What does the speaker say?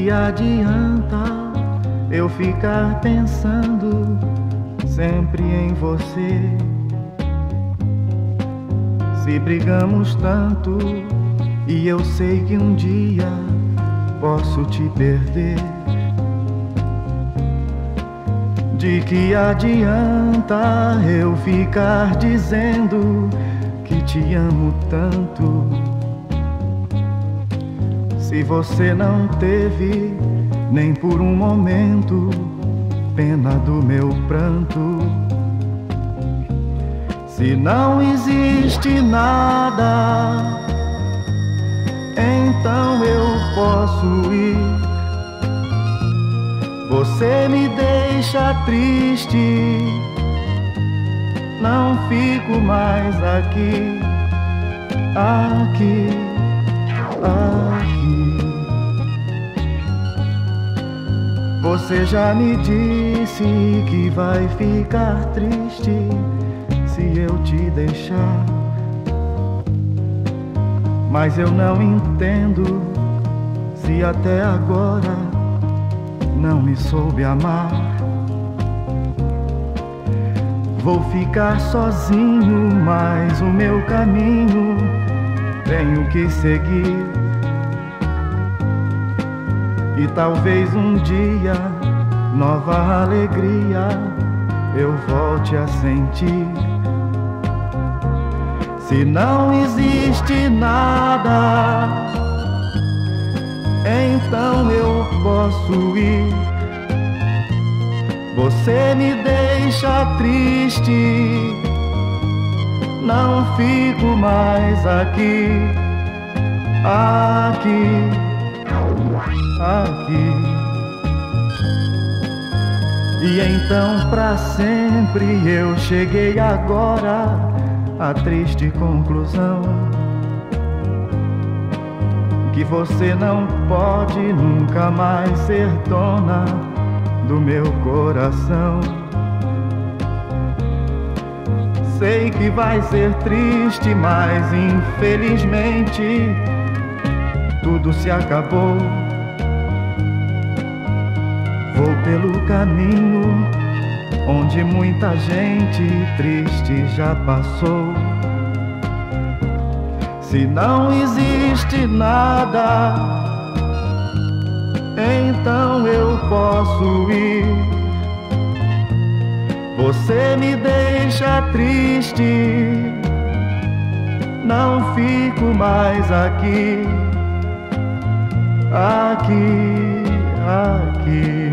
que adianta eu ficar pensando sempre em você? Se brigamos tanto e eu sei que um dia posso te perder, de que adianta eu ficar dizendo que te amo tanto, se você não teve nem por um momento pena do meu pranto? Se não existe nada, então eu posso ir. Você me deixa triste, não fico mais aqui, aqui, aqui. Você já me disse que vai ficar triste se eu te deixar, mas eu não entendo se até agora não me soube amar. Vou ficar sozinho, mas o meu caminho tenho que seguir, e talvez um dia nova alegria eu volte a sentir. Se não existe nada, então eu posso ir. Você me deixa triste, não fico mais aqui, aqui, aqui. E então pra sempre eu cheguei agora à triste conclusão que você não pode nunca mais ser dona do meu coração. Sei que vai ser triste, mas infelizmente tudo se acabou. Vou pelo caminho onde muita gente triste já passou. Se não existe nada, então eu posso ir. Você me deixa triste, não fico mais aqui, aqui, aqui.